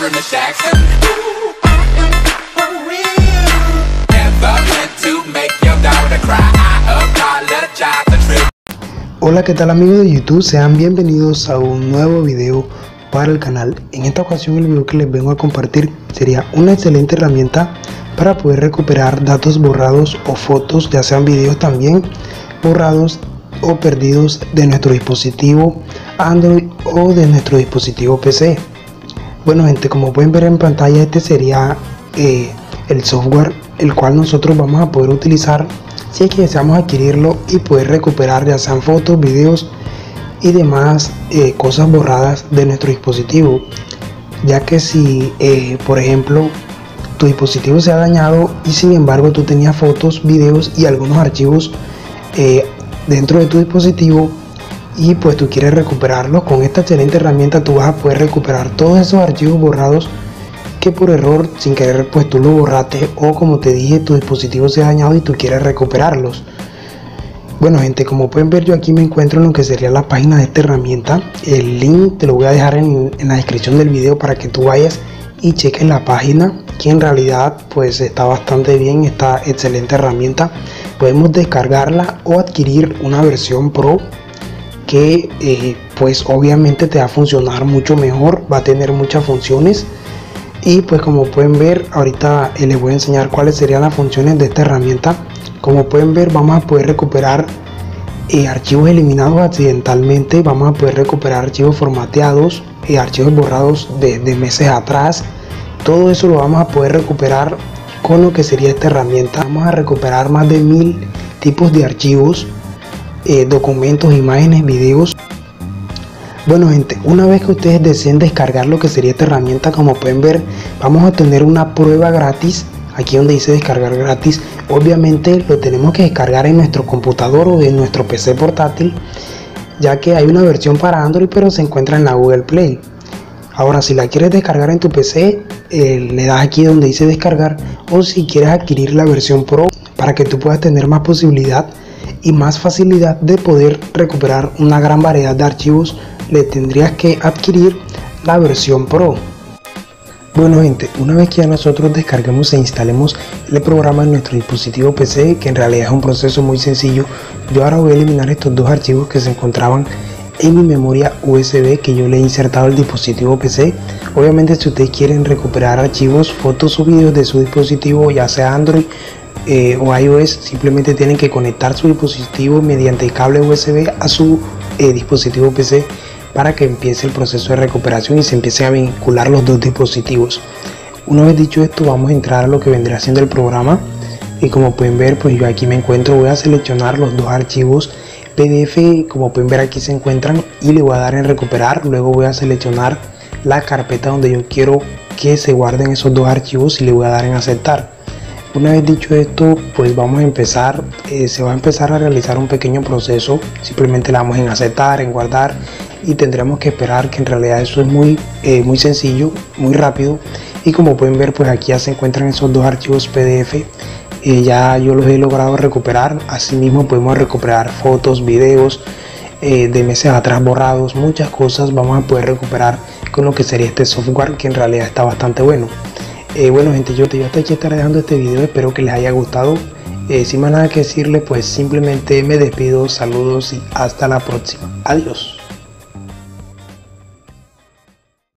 in the Jackson. Ooh, I am for real. Never meant to make your daughter cry. I apologize a trip. Hola, ¿qué tal amigos de YouTube? Sean bienvenidos a un nuevo video para el canal. En esta ocasión el video que les vengo a compartir sería una excelente herramienta para poder recuperar datos borrados o fotos, ya sean videos también borrados o perdidos de nuestro dispositivo Android o de nuestro dispositivo PC. Bueno gente, como pueden ver en pantalla, este sería el software el cual nosotros vamos a poder utilizar si es que deseamos adquirirlo y poder recuperar ya sean fotos, videos y demás cosas borradas de nuestro dispositivo, ya que si por ejemplo tu dispositivo se ha dañado y sin embargo tú tenías fotos, videos y algunos archivos dentro de tu dispositivo y pues tú quieres recuperarlos, con esta excelente herramienta tú vas a poder recuperar todos esos archivos borrados que por error, sin querer, pues tú lo borraste, o como te dije, tu dispositivo se ha dañado y tú quieres recuperarlos. Bueno gente, como pueden ver, yo aquí me encuentro en lo que sería la página de esta herramienta. El link te lo voy a dejar en la descripción del video para que tú vayas y cheques la página, que en realidad pues está bastante bien, esta excelente herramienta. Podemos descargarla o adquirir una versión Pro que pues obviamente te va a funcionar mucho mejor, va a tener muchas funciones. Y pues como pueden ver, ahorita les voy a enseñar cuáles serían las funciones de esta herramienta. Como pueden ver, vamos a poder recuperar archivos eliminados accidentalmente, vamos a poder recuperar archivos formateados, archivos borrados de meses atrás. Todo eso lo vamos a poder recuperar con lo que sería esta herramienta. Vamos a recuperar más de 1000 tipos de archivos, documentos, imágenes, videos. Bueno gente, una vez que ustedes deseen descargar lo que sería esta herramienta, como pueden ver, vamos a tener una prueba gratis. Aquí donde dice descargar gratis, obviamente lo tenemos que descargar en nuestro computador o en nuestro PC portátil, ya que hay una versión para Android pero se encuentra en la Google Play. Ahora si la quieres descargar en tu PC, le das aquí donde dice descargar, o si quieres adquirir la versión Pro para que tú puedas tener más posibilidad y más facilidad de poder recuperar una gran variedad de archivos, le tendrías que adquirir la versión Pro. Bueno gente, una vez que ya nosotros descarguemos e instalemos el programa en nuestro dispositivo PC, que en realidad es un proceso muy sencillo, yo ahora voy a eliminar estos dos archivos que se encontraban en mi memoria USB que yo le he insertado al dispositivo PC. Obviamente si ustedes quieren recuperar archivos, fotos o videos de su dispositivo, ya sea Android o iOS, simplemente tienen que conectar su dispositivo mediante cable USB a su dispositivo PC para que empiece el proceso de recuperación y se empiecen a vincular los dos dispositivos. Una vez dicho esto, vamos a entrar a lo que vendrá siendo el programa, y como pueden ver, pues yo aquí me encuentro, voy a seleccionar los dos archivos PDF, como pueden ver aquí se encuentran, y le voy a dar en recuperar. Luego voy a seleccionar la carpeta donde yo quiero que se guarden esos dos archivos y le voy a dar en aceptar. Una vez dicho esto, pues vamos a empezar, se va a empezar a realizar un pequeño proceso. Simplemente le damos en aceptar, en guardar, y tendremos que esperar, que en realidad eso es muy sencillo, muy rápido. Y como pueden ver, pues aquí ya se encuentran esos dos archivos PDF, ya yo los he logrado recuperar. Asimismo podemos recuperar fotos, videos de meses atrás borrados, muchas cosas vamos a poder recuperar con lo que sería este software, que en realidad está bastante bueno. Bueno gente, yo hasta aquí estaré dejando este video, espero que les haya gustado. Sin más nada que decirles, pues simplemente me despido, saludos y hasta la próxima. Adiós.